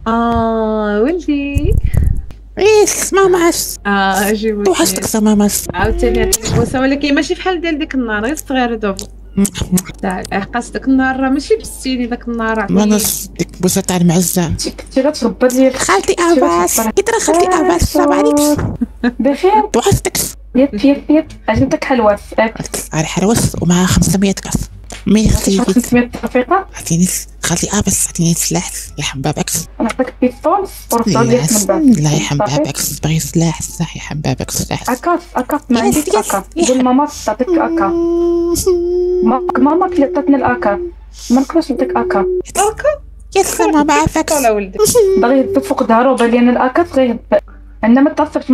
ولدي. إيس ماماس. جيبو وحشتك ماماس. عاوتاني عطيك بوسه، ولكن ماشي بحال ديال ديك النهار، غير صغيره دوبا. عقاس داك النهار راه ماشي بالسيني، داك النهار عطيني ماناس ديك بوسه تاع المعزه. كنتي غتربى ديال خالتي اباس، كي ترى خالتي اباس السلام عليكم. بخير. وحشتك. يب عجبتك حلوة على حلوس ومعها 500 كاس. ميرسي. 500 رفيقة. عطيني خالتي اباس، عطيني سلاح يا حبابك. نعطيك بيستول ورفضوا ليك من بعد. لا يا حبابك بغي سلاح يا حبابك سلاح. اكا ما عنديش اكا. قول ماما تعطيك اكا. ماما اللي عطاتني الاكا، ما نقدرش نعطيك اكا. يس ماما عافاك. باغي يهبط فوق ظهرو، بان لي انا الاكا بغا يهبط. انا ما تعصبش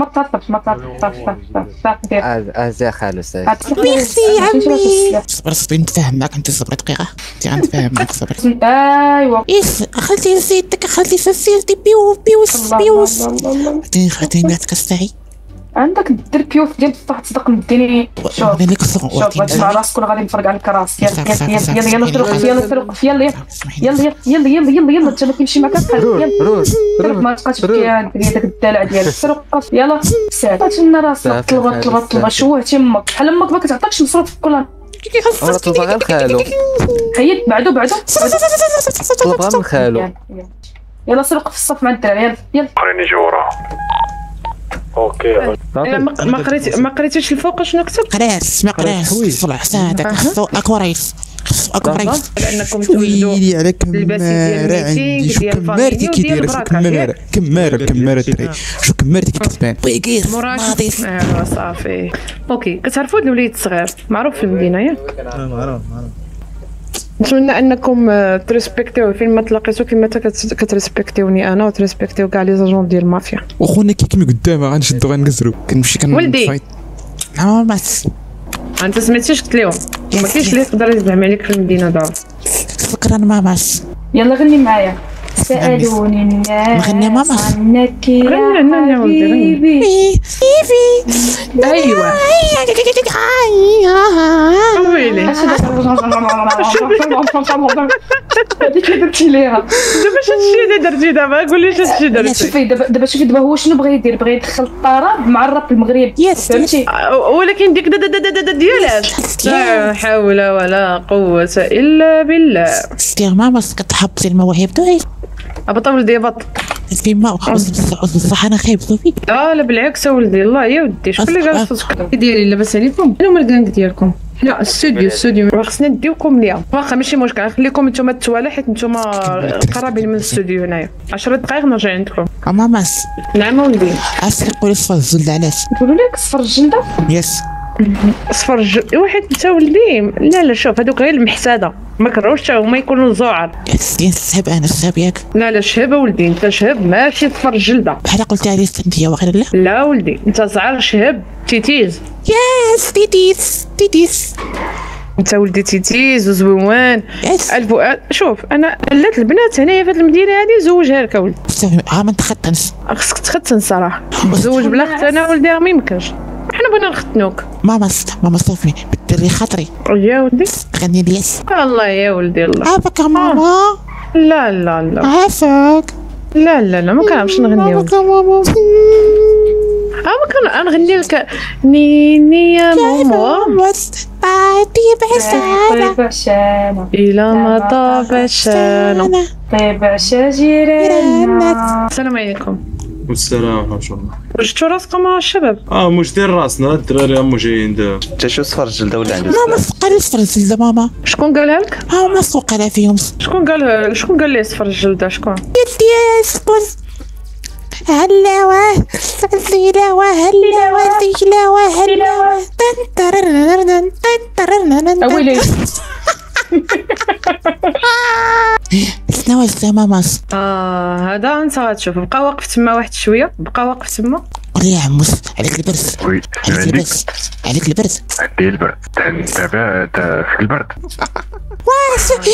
ازي خالو سي. ميرسي عمي. صبري نتفاهم معاك، انت صبري دقيقه انت غنتفاهم معاك صبري. ايوا يس خالتي نسيتك، خالتي سيرتي بيوس. عطيني كاس تاعي. عندك دير بيوت ديال بصح تصدق مديني. شوف مع راسك ولا غادي نفرق عليك راسك. يلا سرق يلا انت ما كيمشي معاك بحال يلا ما بقاش بكي داك الدلع ديالك. سرق يلا ساعد لنا راسك. طلبه شوهتي امك بحال امك ما كتعطيكش مصروف كل طلبها غير خالو. هيا بعدو طلبها من خالو. يلا سرق في الصف مع الدراري. يلا خليني جورا. اوكي ما قريتيش الفوق شنو كتب؟ قراس ما قراس صلح ساعتك. اكوريس لانكم ويلي على كمارة عندي. شو كمارتي كي دايره؟ شو كمارة دري. شو كمارتي كي كتبان بويكيس ناضيف. صافي اوكي. كتعرفوا الوليد الصغير معروف في المدينه ياك؟ معروف. نتمنى انكم تريسبكتيو فين ما تلاقيتو كيما كتريسبكتيوني انا وتريسبكتيو كاع لي زاجون ديال المافيا. وخونا كيكمل قدامه غنشدو غنقزرو كنمشي ولدي ماماس. انت سمعتيش قلت لهم ما كاينش اللي يقدر يزعم عليك في المدينه دابا. شكرا ماماس. يلا غني معايا. سألوني الناس غني ماما. عنك يا حبيبي. ايوا ويلي هذيك اللي درتي ليها. دابا شتي اللي درتي دابا قول لي شتي درتي. شوفي دابا هو شنو بغى يدير؟ بغى يدخل الطرب مع الراب المغربي فهمتي. ولكن ديك ديالاش لا حول ولا قوه الا بالله. دير ماماس كتحبسي المواهب تاعي. ابطا ولدي بط فيما بصح انا خايب صافي. لا بالعكس ولدي الله يا ودي شكون اللي قال صوتك ديالي لاباس عليكم؟ شنو هما الكانك ديالكم؟ لا الاستوديو خصنا نديوكم ليا. واخا ماشي مشكل نخليكم نتوما التوالى حيت نتوما قرابين من الاستوديو هنايا. 10 دقائق نرجع عندكم. ماماس. نعم ولدي. عرفتي نقولي صفر الجلد علاش؟ نقولوا لك صفر الجلده. يس صفر واحد انت ولدي. لا شوف هذوك غير المحساده ما كرهوش حتى هما يكونوا زعر. الشهب انا الشهب ياك. لا شهب ولدي انت شهب ماشي صفر الجلده بحال قلتي عليه انت واخا. لا ولدي انت زعر شهب تيتيز. يس تيتيز انت ولدي تيتيز وزويوان. يس شوف انا لات البنات هنايا في هذه المدينه هذه زوجها لك ولدي. ما نتختنش. خصك تختن صراحه. زوج بلا ختانه ولدي راه ما يمكنش. حنا بغينا نختنوك. ماما صافي بدري خاطري. يا ولدي غني لي. الله يا ولدي الله. عافاك ماما. لا عافاك. لا ما كنعرفش نغني ولدي. ما كنغني لك نيني يا ماما طيب عشانا إلى ما طاب عشانا. طيب عشا جيراننا. السلام عليكم. والسلام ورحمة الله. وجدتوا راسكم مع الشباب؟ موجدين راسنا الدراري هما جايين دابا. انت شو صفر الجلده ولا عندك؟ ماما سقالي صفر الجلده ماما. شكون قالها لك؟ ما سوق على فيهم. شكون قال لي صفر الجلده؟ شكون؟ يدي شكون؟ هلا اويلي شنو هاد ماماس؟ هذا انت غتشوف. بقى واقف تما واحد شويه. قول لي يا عموس عليك البرد. عليك البرد. عندي البرد. دابا في البرد. واش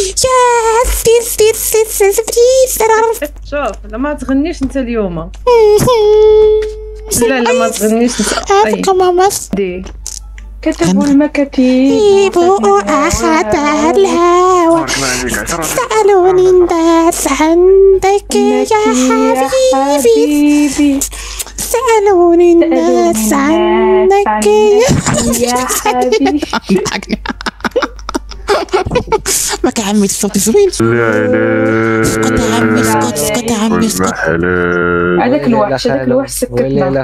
شوف لا ما تغنيش انت اليوم. لا ما تغنيش انت. عافاك ماماس. دي كتبوا المكاتيب أخذ الهوى سألوني الناس عندك يا حبيبي سألوني الناس عنك يا حبيبي. ما كعمي الصوت زوين. اسكت يا عمي اسكت اسكت يا عمي اسكت. هذاك الوحش سكتنا.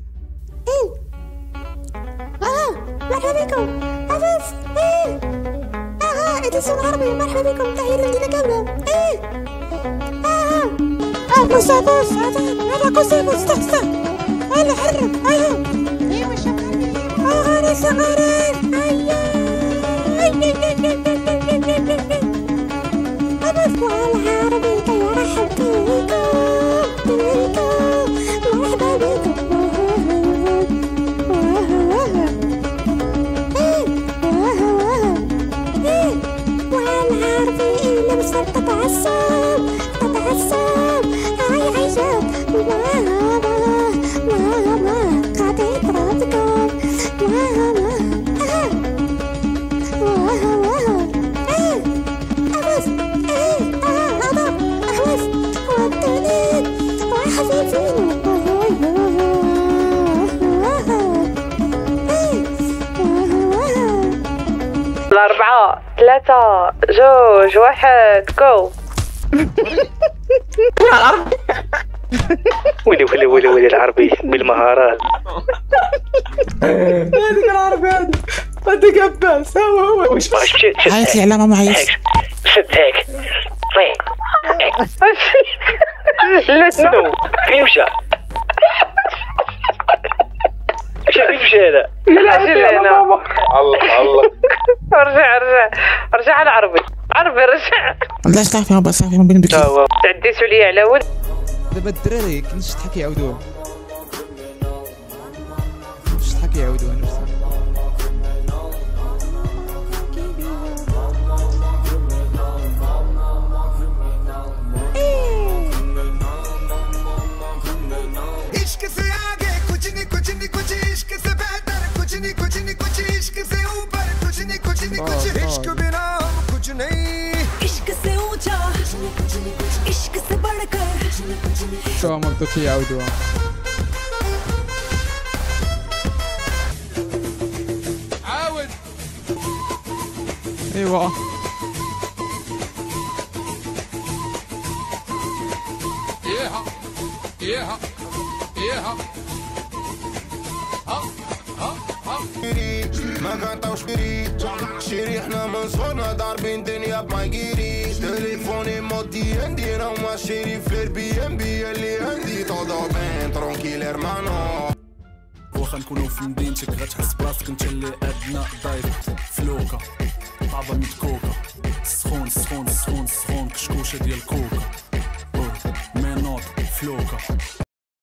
مرحبا بكم. ادرسون عربي. مرحبا بكم. تحية لمدينة كاملة. بص بص هذا قصي بص تحت. هلا حرك. ايوه شغالين. انا شغالين. أبصوا على العربي كي أرحب بيكم مرحبا بكم. والعربي إلا مصر تتعصب هاي عيشات ماما قاعدة راسكم الأربعة 3 2 1 جو. ولي العربي بالمهارات. هذيك العربي هذيك عباس هو واش مشيت عيط لي على ماما عيط. شد هيك لا شنو فين مشى؟ فين مشى هذا؟ الله رجع على عربي رجع. لا صافي ما صافي ما بين بك. تعديتوا لي على ولد. دابا الدراري كنت شحال كيعاودوها شحال كيعاودوها شو عمرتو كيعاودوها. عاود ايوا ما كنطوش بريد شيري احنا من صغرنا ضاربين دنيا بمايكيري تليفوني مودي عندي انا وما شيري في البي ام بي اللي عندي طودو بين ترونكيل ارمانو. واخا نكونو في مدينتك غتحس براسك انت اللي ادنى دايركت فلوكا طابا متكوكا سخون كشكوشه ديال كوكا مينوط فلوكا